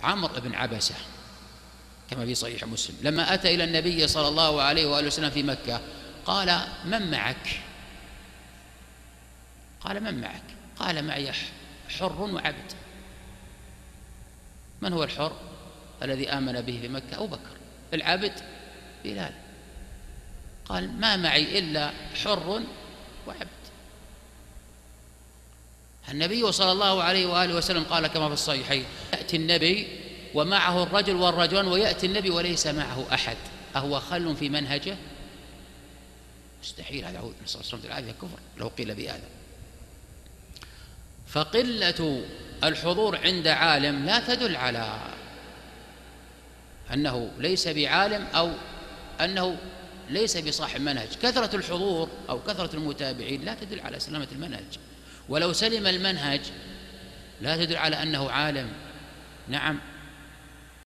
عمرو بن عبسة كما في صحيح مسلم، لما أتى إلى النبي صلى الله عليه وآله وسلم في مكة قال: من معك؟ قال: من معك؟ قال: معي حر وعبد. من هو الحر الذي آمن به في مكة؟ أبو بكر. العبد بلال. قال: ما معي إلا حر وعبد. النبي صلى الله عليه وآله وسلم قال كما في الصحيحين: يأتي النبي ومعه الرجل والرجلان، ويأتي النبي وليس معه أحد، أهو خل في منهجه؟ مستحيل، هذا نسأل الله السلامة والعافية، كفر لو قيل بهذا. فقلة الحضور عند عالم لا تدل على أنه ليس بعالم أو أنه ليس بصاحب منهج. كثرة الحضور أو كثرة المتابعين لا تدل على سلامة المنهج، ولو سلم المنهج لا تدل على أنه عالم. نعم.